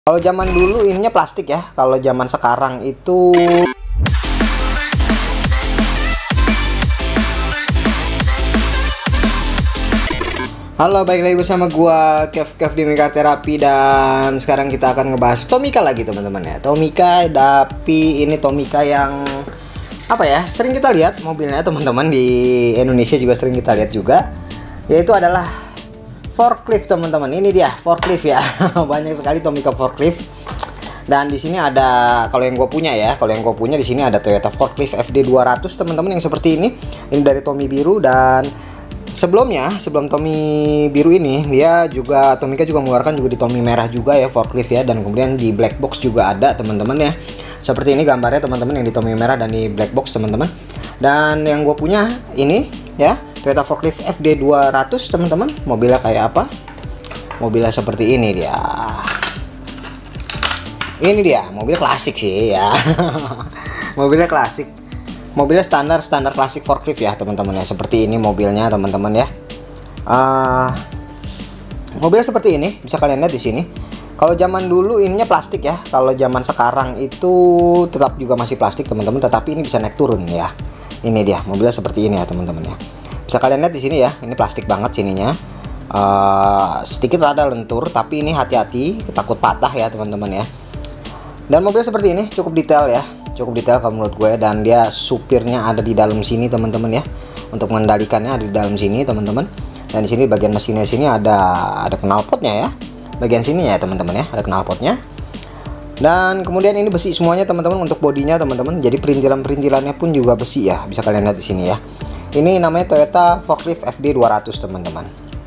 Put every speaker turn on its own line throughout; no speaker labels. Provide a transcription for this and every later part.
Kalau zaman dulu ininya plastik ya. Kalau zaman sekarang itu halo, balik lagi bersama gua Kev di Mika Terapi, dan sekarang kita akan ngebahas Tomica lagi teman-teman ya. Tomica, tapi ini Tomica yang apa ya? Sering kita lihat mobilnya teman-teman, di Indonesia juga sering kita lihat juga. Yaitu adalah forklift teman-teman. Ini dia forklift ya. Banyak sekali Tomica forklift. Dan di sini ada, kalau yang gue punya ya, di sini ada Toyota forklift FD 200 teman-teman yang seperti ini. Ini dari Tommy Biru, dan sebelum Tommy Biru ini dia juga Tomica juga mengeluarkan juga di Tommy merah juga ya forklift ya, dan kemudian di black box juga ada teman-teman ya. Seperti ini gambarnya teman-teman yang di Tommy merah dan di black box teman-teman. Dan yang gue punya ini ya, Toyota forklift FD 200 teman-teman. Mobilnya kayak apa? Mobilnya seperti ini dia. Ini dia, mobil klasik sih ya. Mobilnya klasik. Mobilnya standar klasik forklift ya teman-teman ya. Seperti ini mobilnya teman-teman ya. Mobilnya seperti ini, bisa kalian lihat di sini. Kalau zaman dulu ininya plastik ya. Kalau zaman sekarang itu tetap juga masih plastik teman-teman, tetapi ini bisa naik turun ya. Ini dia, mobilnya seperti ini ya teman-teman ya. Bisa kalian lihat di sini ya. Ini plastik banget sininya. Sedikit rada lentur, tapi ini hati-hati, takut patah ya teman-teman ya. Dan mobilnya seperti ini, cukup detail ya. Cukup detail kalau menurut gue, dan dia supirnya ada di dalam sini teman-teman ya. Untuk mengendalikannya ada di dalam sini teman-teman. Dan di sini bagian mesinnya sini ada knalpotnya ya. Bagian sini ya teman-teman ya, ada knalpotnya. Dan kemudian ini besi semuanya teman-teman untuk bodinya teman-teman. Jadi perintilan-perintilannya pun juga besi ya. Bisa kalian lihat di sini ya. Ini namanya Toyota forklift FD 200 teman-teman.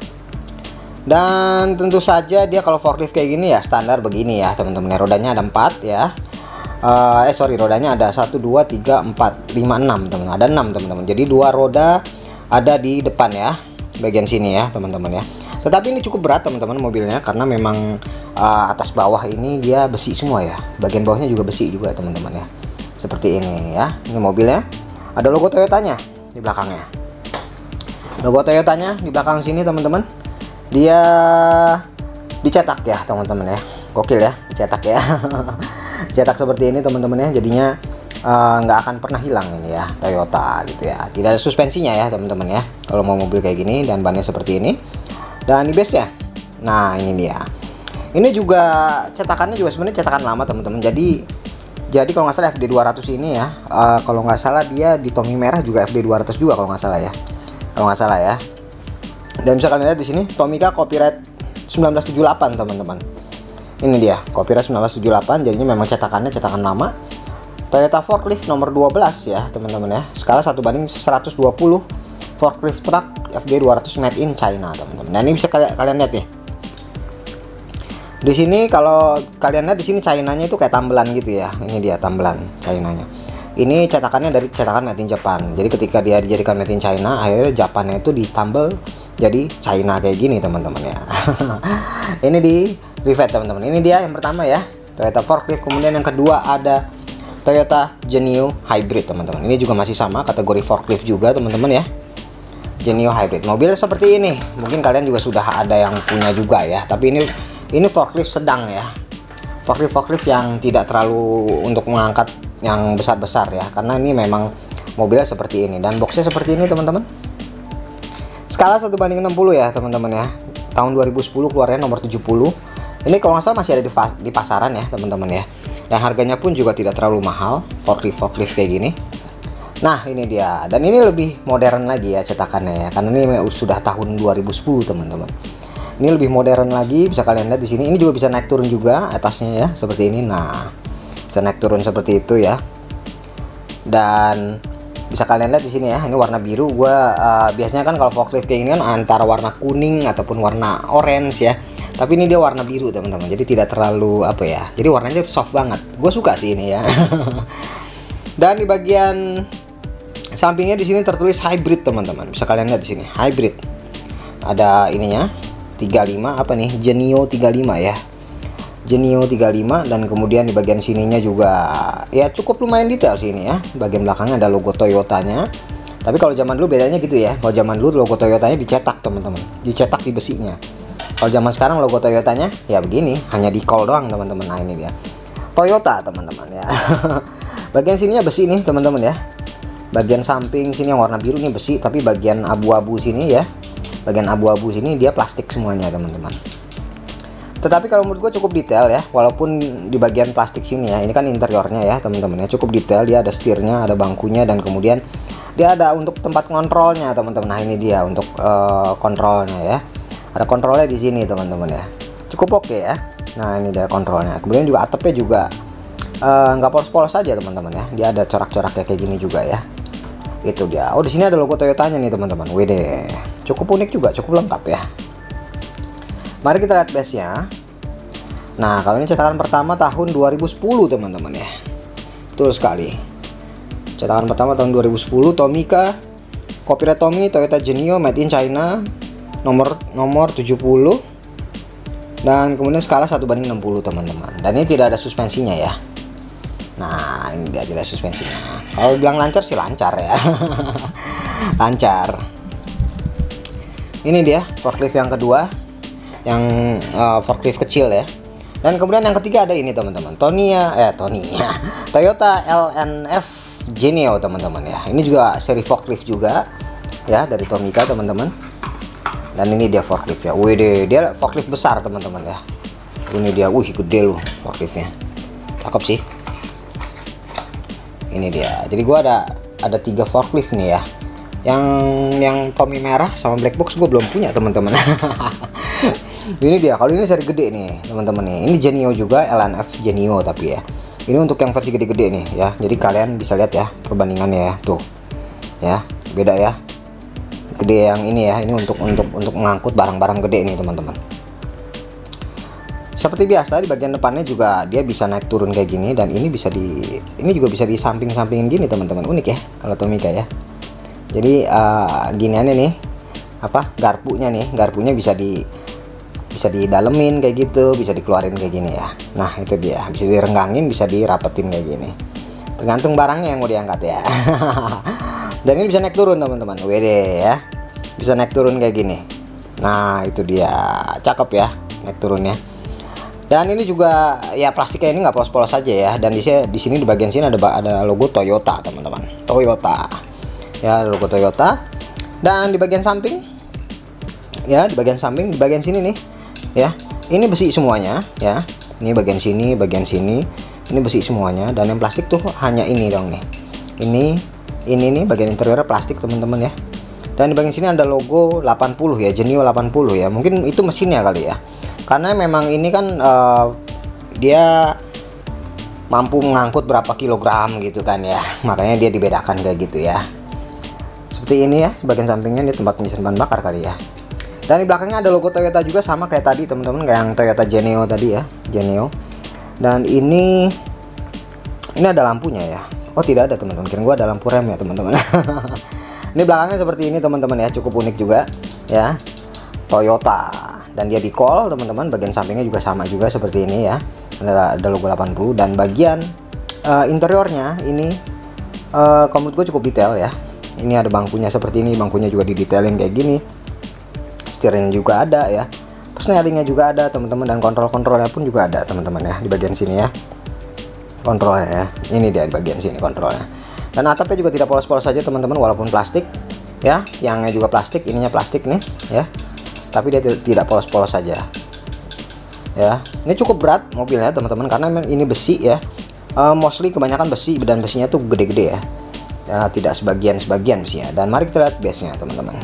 Dan tentu saja dia kalau forklift kayak gini ya standar begini ya teman-teman. Rodanya ada 4 ya. Rodanya ada 1 2 3 4 5 6 teman-teman. Ada 6 teman-teman. Jadi 2 roda ada di depan ya, bagian sini ya teman-teman ya. Tetapi ini cukup berat teman-teman mobilnya, karena memang atas bawah ini dia besi semua ya. Bagian bawahnya juga besi juga teman-teman ya. Seperti ini ya. Ini mobilnya. Ada logo Toyotanya di belakangnya. Logo Toyotanya di belakang sini teman-teman. Dia dicetak ya teman-teman ya. Gokil ya, dicetak ya. Cetak seperti ini teman-teman ya. Jadinya nggak akan pernah hilang ini ya Toyota gitu ya. Tidak ada suspensinya ya teman-teman ya kalau mau mobil kayak gini, dan bannya seperti ini. Dan di base nya, nah ini dia. Ini juga cetakannya juga sebenarnya cetakan lama teman-teman. Jadi kalau nggak salah FD 200 ini ya, kalau nggak salah dia di Tommy merah juga FD 200 juga kalau nggak salah ya. Kalau nggak salah ya. Dan bisa kalian lihat di sini Tomica copyright 1978 teman-teman. Ini dia copyright 1978, jadinya memang cetakan lama. Toyota forklift nomor 12 ya teman-teman ya. Skala 1:120 forklift truck FD 200 made in China teman-teman. Nah ini bisa kalian lihat nih. Di sini kalau kalian lihat di sini China-nya itu kayak tambelan gitu ya. Ini dia tambelan China-nya. Ini cetakannya dari cetakan made in Japan. Jadi ketika dia dijadikan made in China, akhirnya Japannya itu ditambel jadi China kayak gini teman-teman ya. Ini di rivet teman-teman. Ini dia yang pertama ya, Toyota forklift. Kemudian yang kedua ada Toyota Genio Hybrid teman-teman. Ini juga masih sama kategori forklift juga teman-teman ya. Genio Hybrid. Mobil seperti ini mungkin kalian juga sudah ada yang punya juga ya. Tapi ini forklift sedang ya. Forklift yang tidak terlalu untuk mengangkat yang besar-besar ya. Karena ini memang mobilnya seperti ini, dan boxnya seperti ini teman-teman. Skala 1:60 ya teman-teman ya. Tahun 2010 keluarnya nomor 70. Ini kalau nggak salah masih ada di pasaran ya teman-teman ya. Dan harganya pun juga tidak terlalu mahal, forklift kayak gini. Nah ini dia. Dan ini lebih modern lagi ya cetakannya ya, karena ini sudah tahun 2010 teman-teman. Ini lebih modern lagi, bisa kalian lihat di sini. Ini juga bisa naik turun juga atasnya ya, seperti ini. Nah bisa naik turun seperti itu ya. Dan bisa kalian lihat di sini ya, ini warna biru. Biasanya kan kalau forklift kayak gini kan antara warna kuning ataupun warna orange ya. Tapi ini dia warna biru teman-teman. Jadi tidak terlalu apa ya. Jadi warnanya soft banget. Gue suka sih ini ya. Dan di bagian sampingnya di sini tertulis hybrid teman-teman. Bisa kalian lihat di sini, hybrid. Ada ininya 35 apa nih? Genio 35 ya. Genio 35, dan kemudian di bagian sininya juga ya cukup lumayan detail sini ya. Bagian belakangnya ada logo Toyotanya. Tapi kalau zaman dulu bedanya gitu ya. Kalau zaman dulu logo Toyotanya dicetak teman-teman, dicetak di besinya. Kalau zaman sekarang logo Toyotanya ya begini, hanya di call doang teman-teman. Nah ini dia Toyota teman-teman ya. Bagian sininya besi nih teman-teman ya. Bagian samping sini yang warna biru nih besi, tapi bagian abu-abu sini ya, bagian abu-abu sini dia plastik semuanya teman-teman. Tetapi kalau menurut gue cukup detail ya, walaupun di bagian plastik sini ya, ini kan interiornya ya teman-teman ya, cukup detail. Dia ada setirnya, ada bangkunya, dan kemudian dia ada untuk tempat kontrolnya teman-teman. Nah ini dia untuk kontrolnya ya, ada kontrolnya di sini teman-teman ya, cukup oke ya. Nah ini dia kontrolnya. Kemudian juga atapnya juga nggak polos-polos saja teman-teman ya, dia ada corak-coraknya kayak gini juga ya. Itu dia. Oh di sini ada logo Toyotanya nih teman-teman. Wede, cukup unik juga, cukup lengkap ya. Mari kita lihat base-nya. Nah, kalau ini cetakan pertama tahun 2010 teman-teman ya. Betul sekali. Cetakan pertama tahun 2010, Tomica, copyright Tommy, Toyota Genio, made in China, nomor 70. Dan kemudian skala 1/60 teman-teman. Dan ini tidak ada suspensinya ya. Nah, ini dia tidak suspensinya. Kalau bilang lancar sih lancar ya. Lancar. Ini dia forklift yang kedua, yang forklift kecil ya. Dan kemudian yang ketiga ada ini teman-teman, Toyota LNF Genio teman-teman ya. Ini juga seri forklift juga ya, dari Tomica teman-teman. Dan ini dia forklift ya. Wih, dia forklift besar teman-teman ya. Ini dia, wih gede loh forkliftnya, cakep sih. Ini dia. Jadi gua ada 3 forklift nih ya. Yang Tommy merah sama black box gue belum punya teman-teman. Ini dia. Kalau ini seri gede nih teman-teman nih. Ini Genio juga, LNF Genio tapi ya. Ini untuk yang versi gede-gede nih ya. Jadi kalian bisa lihat ya perbandingannya ya. Tuh. Ya, beda ya. Gede yang ini ya. Ini untuk mengangkut barang-barang gede nih teman-teman. Seperti biasa di bagian depannya juga dia bisa naik turun kayak gini, dan ini juga bisa di samping-sampingin gini teman-teman. Unik ya kalau Tomica ya. Jadi giniannya nih, garpunya bisa didalemin kayak gitu, bisa dikeluarin kayak gini ya. Nah itu dia, bisa direnggangin, bisa dirapetin kayak gini, tergantung barangnya yang mau diangkat ya. Dan ini bisa naik turun teman-teman, wede ya, bisa naik turun kayak gini. Nah itu dia, cakep ya naik turunnya. Dan ini juga ya plastiknya ini nggak polos-polos saja ya. Dan di sini di bagian sini ada logo Toyota teman-teman, Toyota ya, logo Toyota. Dan di bagian samping ya, di bagian sini nih ya, ini besi semuanya ya. Ini bagian sini ini besi semuanya. Dan yang plastik tuh hanya ini dong nih, ini nih bagian interiornya plastik teman-teman ya. Dan di bagian sini ada logo 80 ya, Genio 80 ya. Mungkin itu mesinnya kali ya, karena memang ini kan dia mampu mengangkut berapa kilogram gitu kan ya, makanya dia dibedakan kayak gitu ya. Seperti ini ya, sebagian sampingnya ini tempat pengisian bahan bakar kali ya. Dan di belakangnya ada logo Toyota juga, sama kayak tadi teman-teman, kayak yang Toyota Genio tadi ya, Genio. Dan ini ada lampunya ya. Oh tidak ada teman-teman, kira gua ada lampu rem ya teman-teman. Ini belakangnya seperti ini teman-teman ya, cukup unik juga ya, Toyota. Dan dia di call teman-teman, bagian sampingnya juga sama juga seperti ini ya, ada logo 80. Dan bagian interiornya ini kalau menurut gue cukup detail ya. Ini ada bangkunya seperti ini, bangkunya juga didetailin kayak gini, setirnya juga ada ya, persnelingnya juga ada teman-teman, dan kontrolnya pun juga ada teman-teman ya di bagian sini ya, kontrolnya ya. Ini dia di bagian sini kontrolnya. Dan atapnya juga tidak polos-polos saja teman-teman, walaupun plastik ya, tiangnya juga plastik, ininya plastik nih ya, tapi dia tidak polos-polos saja ya. Ini cukup berat mobilnya teman-teman, karena ini besi ya, mostly kebanyakan besi, dan besinya tuh gede-gede ya. Ya, tidak sebagian besinya. Dan mari kita lihat base-nya teman-teman.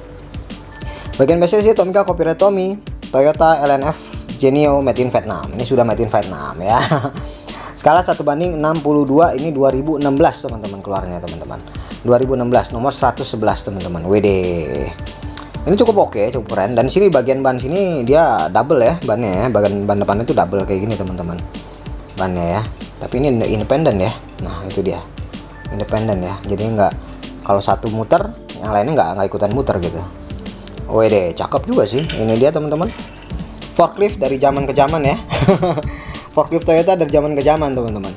Bagian base-nya sih Tomica, copyright Tommy, Toyota LNF Genio, made in Vietnam. Ini sudah made in Vietnam ya. Skala 1/62, ini 2016 teman-teman keluarnya teman-teman. 2016, nomor 111 teman-teman. WD. Ini cukup oke, cukup keren. Dan di sini bagian ban sini dia double ya bannya ya. Bagian ban depannya itu double kayak gini teman-teman, bannya ya. Tapi ini independen ya. Nah itu dia, independen ya. Jadi nggak, kalau satu muter yang lainnya nggak ikutan muter gitu. Wede, cakep juga sih. Ini dia teman-teman, forklift dari zaman ke zaman ya. Forklift Toyota dari zaman ke zaman teman-teman.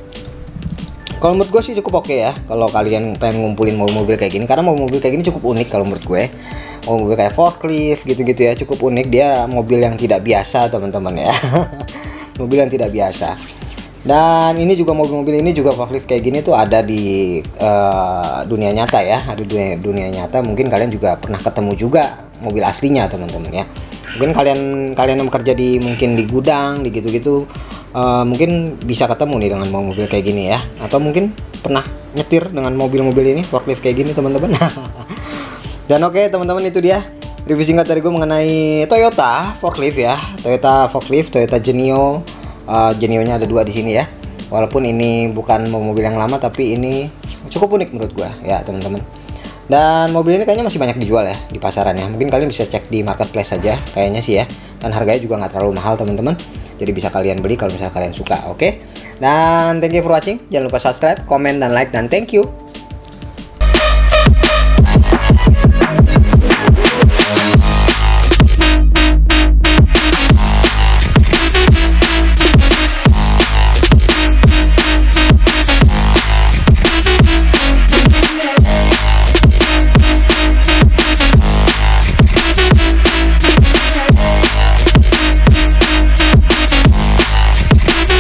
Kalau menurut gue sih cukup oke ya, kalau kalian pengen ngumpulin mobil-mobil kayak gini, karena mobil-mobil kayak gini cukup unik kalau menurut gue. mobil kayak forklift gitu-gitu ya, cukup unik. Dia mobil yang tidak biasa teman-teman ya. Mobil yang tidak biasa. Dan ini juga mobil-mobil ini juga forklift kayak gini tuh ada di dunia nyata ya, ada dunia nyata. Mungkin kalian juga pernah ketemu juga mobil aslinya teman-teman ya. Mungkin kalian yang bekerja di mungkin di gudang, di gitu-gitu, mungkin bisa ketemu nih dengan mobil kayak gini ya. Atau mungkin pernah nyetir dengan mobil-mobil ini forklift kayak gini teman-teman. Dan oke teman-teman, itu dia review singkat dari gue mengenai Toyota forklift ya. Toyota forklift, Toyota Genio. Genio-nya ada 2 di sini ya. Walaupun ini bukan mobil yang lama, tapi ini cukup unik menurut gue ya teman-teman. Dan mobil ini kayaknya masih banyak dijual ya di pasaran ya. Mungkin kalian bisa cek di marketplace saja kayaknya sih ya. Dan harganya juga nggak terlalu mahal teman-teman. Jadi bisa kalian beli kalau misalnya kalian suka. Oke. Dan thank you for watching. Jangan lupa subscribe, comment, dan like, dan thank you.